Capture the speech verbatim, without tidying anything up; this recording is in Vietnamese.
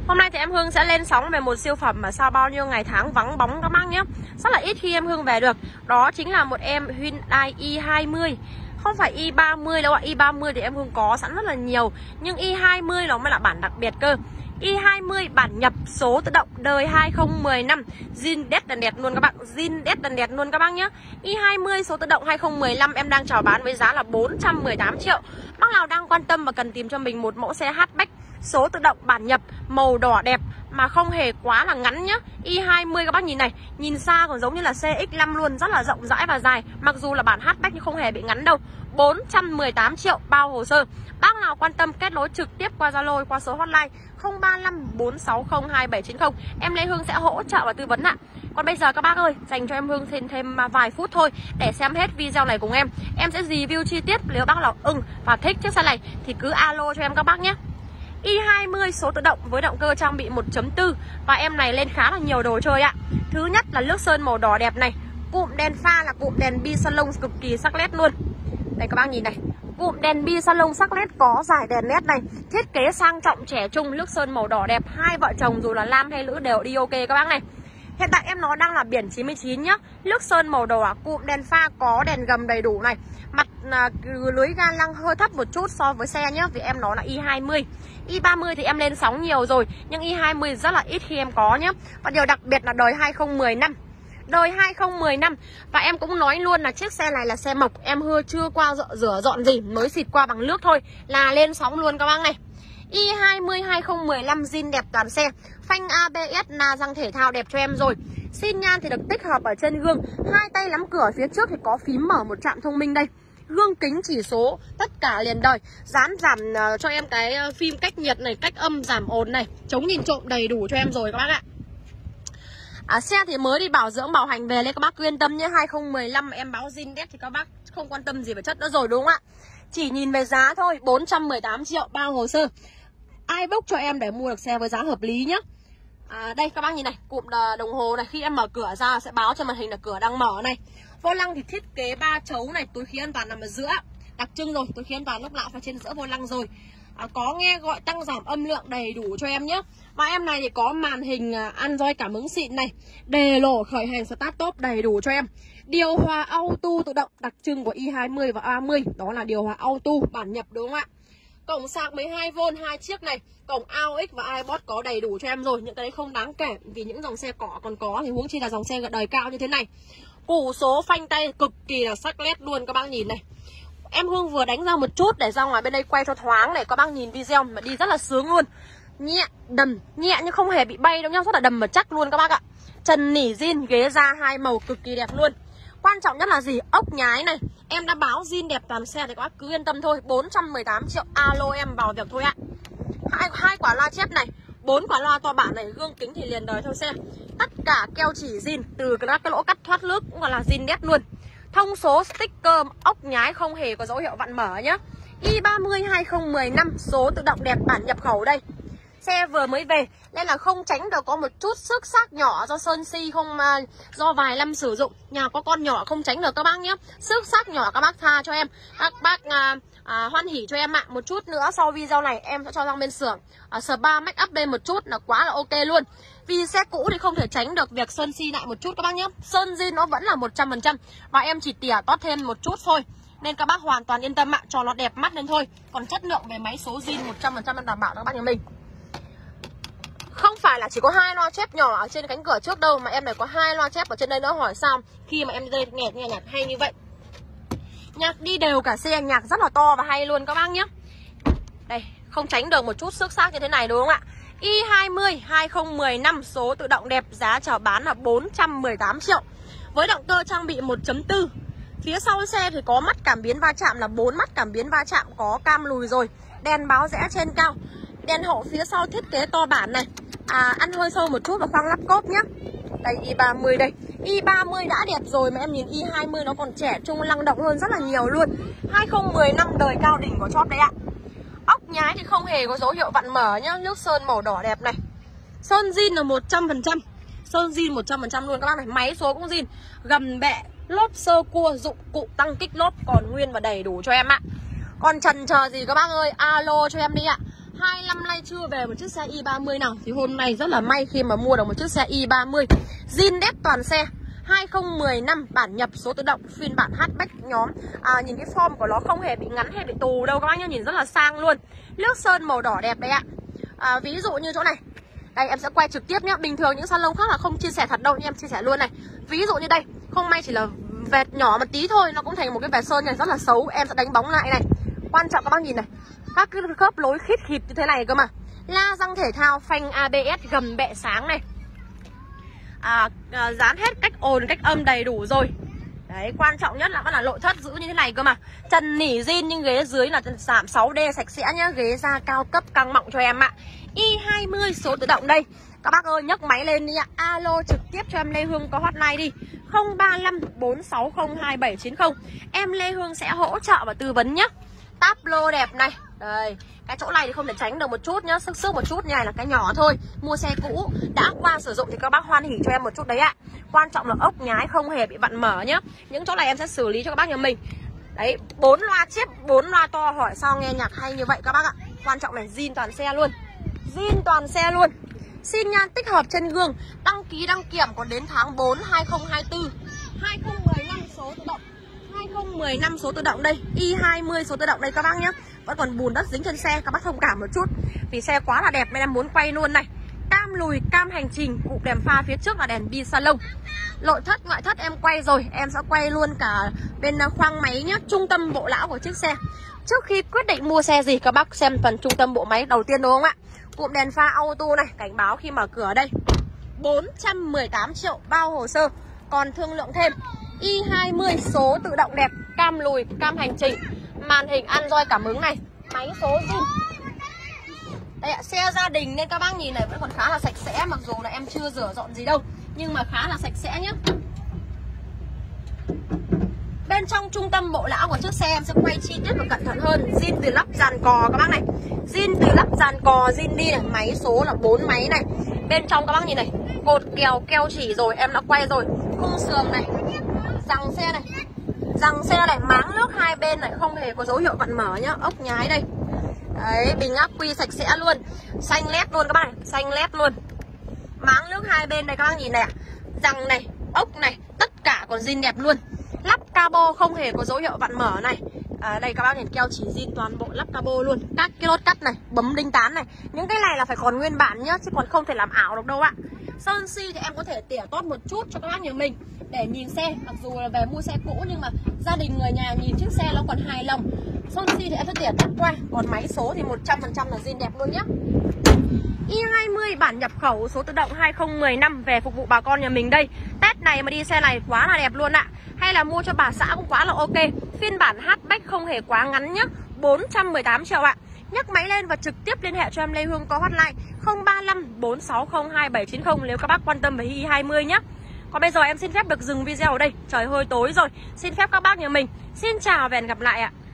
Hôm nay thì em Hương sẽ lên sóng về một siêu phẩm mà sau bao nhiêu ngày tháng vắng bóng các bác nhé. Rất là ít khi em Hương về được. Đó chính là một em Hyundai i hai mươi. Không phải i ba mươi đâu ạ. i ba mươi thì em Hương có sẵn rất là nhiều, nhưng i hai mươi nó mới là bản đặc biệt cơ. i hai mươi bản nhập số tự động đời hai không một năm, zin đét đần đẹt luôn các bạn, zin đét đần đẹt luôn các bác nhé. i hai mươi số tự động hai không một năm em đang chào bán với giá là bốn trăm mười tám triệu. Bác nào đang quan tâm và cần tìm cho mình một mẫu xe hatchback số tự động bản nhập màu đỏ đẹp mà không hề quá là ngắn nhá. i hai mươi các bác nhìn này, nhìn xa còn giống như là xê ích năm luôn, rất là rộng rãi và dài. Mặc dù là bản hatchback nhưng không hề bị ngắn đâu. Bốn trăm mười tám triệu bao hồ sơ. Bác nào quan tâm kết nối trực tiếp qua Zalo, qua số hotline không ba năm bốn sáu không hai bảy chín không. Em Lê Hương sẽ hỗ trợ và tư vấn ạ. Còn bây giờ các bác ơi, dành cho em Hương thêm thêm vài phút thôi để xem hết video này cùng em. Em sẽ review chi tiết, nếu bác nào ưng và thích chiếc xe này thì cứ alo cho em các bác nhé. i hai mươi số tự động với động cơ trang bị một chấm bốn và em này lên khá là nhiều đồ chơi ạ. Thứ nhất là lướt sơn màu đỏ đẹp này, cụm đèn pha là cụm đèn bi salon cực kỳ sắc nét luôn. Đây các bác nhìn này, cụm đèn bi salon sắc nét có giải đèn led này, thiết kế sang trọng trẻ trung, lướt sơn màu đỏ đẹp, hai vợ chồng dù là nam hay nữ đều đi ok các bác này. Hiện tại em nó đang là biển chín mươi chín nhá, lướt sơn màu đỏ, cụm đèn pha có đèn gầm đầy đủ này, mặt à, lưới ga lăng hơi thấp một chút so với xe nhá, vì em nó là i hai mươi. i ba mươi thì em lên sóng nhiều rồi, nhưng i hai mươi rất là ít khi em có nhá. Và điều đặc biệt là đời hai không một năm. Đời hai không một năm. Và em cũng nói luôn là chiếc xe này là xe mộc, em hưa chưa qua rửa, rửa dọn gì, mới xịt qua bằng nước thôi là lên sóng luôn các bác này. i hai mươi hai không một năm zin đẹp toàn xe, phanh a bê ét na răng thể thao đẹp cho em rồi. Xin nhan thì được tích hợp ở trên gương, hai tay nắm cửa, phía trước thì có phím mở một trạm thông minh đây. Gương kính chỉ số tất cả liền đời, dán giảm uh, cho em cái uh, phim cách nhiệt này, cách âm, giảm ồn này, chống nhìn trộm đầy đủ cho em rồi các bác ạ. À, xe thì mới đi bảo dưỡng bảo hành về nên các bác cứ yên tâm nhé. Hai không một năm em báo zin đét thì các bác không quan tâm gì về chất nữa rồi đúng không ạ. Chỉ nhìn về giá thôi, bốn trăm mười tám triệu bao hồ sơ. Ai bốc cho em để mua được xe với giá hợp lý nhá. À, đây các bác nhìn này, cụm đồng hồ này, khi em mở cửa ra sẽ báo cho màn hình là cửa đang mở này. Vô lăng thì thiết kế ba chấu này, túi khí an toàn nằm ở giữa, đặc trưng rồi, túi khí an toàn lúc nào phải trên giữa vô lăng rồi. À, có nghe gọi tăng giảm âm lượng đầy đủ cho em nhé. Và em này thì có màn hình Android cảm ứng xịn này, đề lổ khởi hành start top đầy đủ cho em. Điều hòa auto tự động đặc trưng của i hai mươi và a mươi, đó là điều hòa auto bản nhập đúng không ạ. Cổng sạc mười hai vôn hai chiếc này, cổng a u ích và iPod có đầy đủ cho em rồi. Những cái đấy không đáng kể vì những dòng xe cỏ còn có thì huống chi là dòng xe đời cao như thế này. Củ số phanh tay cực kỳ là sắc nét luôn các bác nhìn này. Em Hương vừa đánh ra một chút để ra ngoài bên đây quay cho thoáng này, các bác nhìn video mà đi rất là sướng luôn. Nhẹ, đầm, nhẹ nhưng không hề bị bay đâu nhá, rất là đầm và chắc luôn các bác ạ. Trần nỉ zin, ghế da hai màu cực kỳ đẹp luôn. Quan trọng nhất là gì? Ốc nhái này, em đã báo zin đẹp toàn xe thì các bác cứ yên tâm thôi. Bốn trăm mười tám triệu alo em vào việc thôi ạ. Hai, hai quả loa chép này, bốn quả loa to bản này, gương kính thì liền đời theo xe. Tất cả keo chỉ zin, từ các cái lỗ cắt thoát nước cũng còn là zin đét luôn. Thông số sticker ốc nhái không hề có dấu hiệu vặn mở nhá. i ba mươi hai không một năm số tự động đẹp bản nhập khẩu đây. Xe vừa mới về nên là không tránh được có một chút xước xác nhỏ do sơn si không, uh, do vài năm sử dụng. Nhà có con nhỏ không tránh được các bác nhé. Xước xác nhỏ các bác tha cho em. Các bác uh, uh, hoan hỉ cho em ạ. Một chút nữa sau video này em sẽ cho sang bên xưởng uh, spa make up lên một chút là quá là ok luôn. Vì xe cũ thì không thể tránh được việc sơn si lại một chút các bác nhé. Sơn zin nó vẫn là một trăm phần trăm và em chỉ tỉa tót thêm một chút thôi. Nên các bác hoàn toàn yên tâm ạ, cho nó đẹp mắt lên thôi. Còn chất lượng về máy số zin một trăm phần trăm đảm bảo các bác nhà mình. Không phải là chỉ có hai loa chép nhỏ ở trên cánh cửa trước đâu, mà em này có hai loa chép ở trên đây nữa. Hỏi sao khi mà em đi đây nghe, nghe nhạc hay như vậy. Nhạc đi đều cả xe, nhạc rất là to và hay luôn các bác nhé. Đây, không tránh được một chút xước xác như thế này đúng không ạ. i hai mươi hai không một năm số tự động đẹp, giá chào bán là bốn trăm mười tám triệu. Với động cơ trang bị một chấm bốn. Phía sau xe thì có mắt cảm biến va chạm là bốn mắt cảm biến va chạm, có cam lùi rồi. Đèn báo rẽ trên cao. Đèn hậu phía sau thiết kế to bản này, à, ăn hơi sâu một chút vào khoang lắp cốp nhá. Đây i ba mươi đây. i ba mươi đã đẹp rồi mà em nhìn i hai mươi nó còn trẻ trung năng động hơn rất là nhiều luôn. hai không một năm đời cao đỉnh của chóp đấy ạ. Ốc nhái thì không hề có dấu hiệu vặn mở nhá. Nước sơn màu đỏ đẹp này. Sơn zin là một trăm phần trăm. Sơn zin một trăm phần trăm luôn các bác này. Máy số cũng zin. Gầm bẹ, lốp sơ cua, dụng cụ tăng kích lốp còn nguyên và đầy đủ cho em ạ. Còn chần chờ gì các bác ơi, alo cho em đi ạ. hai mươi lăm nay chưa về một chiếc xe i ba mươi nào. Thì hôm nay rất là may khi mà mua được một chiếc xe i ba mươi zin đét toàn xe, hai không một năm bản nhập số tự động, phiên bản hatchback nhóm. À, nhìn cái form của nó không hề bị ngắn hay bị tù đâu các bác nhá, nhìn rất là sang luôn. Nước sơn màu đỏ đẹp đấy ạ. À, ví dụ như chỗ này, đây em sẽ quay trực tiếp nhá. Bình thường những salon khác là không chia sẻ thật đâu, nhưng em chia sẻ luôn này. Ví dụ như đây, không may chỉ là vệt nhỏ một tí thôi, nó cũng thành một cái vệt sơn này rất là xấu. Em sẽ đánh bóng lại này. Quan trọng các bác nhìn này, các cái khớp lối khít khịt như thế này cơ mà. La răng thể thao, phanh a bê ét, gầm bẹ sáng này. À, à, dán hết cách ồn, cách âm đầy đủ rồi. Đấy, quan trọng nhất là vẫn là nội thất giữ như thế này cơ mà. Trần nỉ zin nhưng ghế dưới là giảm sáu D sạch sẽ nhá. Ghế da cao cấp căng mọng cho em ạ. i hai mươi số tự động đây. Các bác ơi, nhấc máy lên đi ạ. Alo trực tiếp cho em Lê Hương có hotline đi, không ba năm bốn sáu không hai bảy chín không. Em Lê Hương sẽ hỗ trợ và tư vấn nhá. Táp lô đẹp này. Đây, cái chỗ này thì không thể tránh được một chút nhá. Sức sức một chút như này là cái nhỏ thôi. Mua xe cũ đã qua sử dụng thì các bác hoan hỉ cho em một chút đấy ạ. Quan trọng là ốc nhái không hề bị vặn mở nhá. Những chỗ này em sẽ xử lý cho các bác nhà mình. Đấy, bốn loa chip, bốn loa to, hỏi sao nghe nhạc hay như vậy các bác ạ. Quan trọng là zin toàn xe luôn. Zin toàn xe luôn. Xin nhan tích hợp trên gương. Đăng ký đăng kiểm còn đến tháng tư hai không hai tư. hai không một năm số tự động, hai không một năm số tự động đây, i hai mươi số tự động đây các bác nhé. Vẫn còn bùn đất dính trên xe, các bác thông cảm một chút vì xe quá là đẹp nên em muốn quay luôn này. Cam lùi, cam hành trình, cụm đèn pha phía trước là đèn bi salon. Nội thất, ngoại thất em quay rồi, em sẽ quay luôn cả bên khoang máy nhé, trung tâm bộ lão của chiếc xe. Trước khi quyết định mua xe gì các bác xem phần trung tâm bộ máy đầu tiên đúng không ạ? Cụm đèn pha auto này, cảnh báo khi mở cửa đây. bốn trăm mười tám triệu bao hồ sơ, còn thương lượng thêm. i hai mươi số tự động đẹp, cam lùi, cam hành trình, màn hình Android cảm ứng này, máy số zin. Đây ạ, xe gia đình nên các bác nhìn này vẫn còn khá là sạch sẽ, mặc dù là em chưa rửa dọn gì đâu, nhưng mà khá là sạch sẽ nhé. Bên trong trung tâm bộ lão của chiếc xe em sẽ quay chi tiết và cẩn thận hơn. Zin từ lắp dàn cò các bác này, zin từ lắp dàn cò, zin đi này, máy số là bốn máy này. Bên trong các bác nhìn này, cột kèo keo chỉ rồi, em đã quay rồi. Khung sườn này, rằng xe này, rằng xe này, máng nước hai bên này không hề có dấu hiệu vặn mở nhá, ốc nhái đây. Đấy, bình ắc quy sạch sẽ luôn, xanh lét luôn các bác này, xanh lét luôn. Máng nước hai bên đây các bác nhìn này ạ, rằng này, ốc này, tất cả còn zin đẹp luôn. Lắp cabo không hề có dấu hiệu vặn mở này. À, đây các bác nhìn keo chỉ zin toàn bộ, lắp cabo luôn. Các cái lốt cắt này, bấm đinh tán này, những cái này là phải còn nguyên bản nhá, chứ còn không thể làm ảo được đâu ạ. Sơn si thì em có thể tỉa tót một chút cho các bác nhà mình để nhìn xe, mặc dù là về mua xe cũ nhưng mà gia đình người nhà nhìn chiếc xe nó còn hài lòng. Sơn si thì em sẽ tỉa tắt qua, còn máy số thì một trăm phần trăm là zin đẹp luôn nhá. i hai mươi bản nhập khẩu số tự động hai không một năm về phục vụ bà con nhà mình đây. Test này mà đi xe này quá là đẹp luôn ạ. Hay là mua cho bà xã cũng quá là ok. Phiên bản hatchback không hề quá ngắn nhá, bốn trăm mười tám triệu ạ. Nhấc máy lên và trực tiếp liên hệ cho em Lê Hương có hotline không ba năm bốn sáu không hai bảy chín không nếu các bác quan tâm về i hai mươi nhé. Còn bây giờ em xin phép được dừng video ở đây, trời hơi tối rồi. Xin phép các bác nhà mình xin chào và hẹn gặp lại ạ.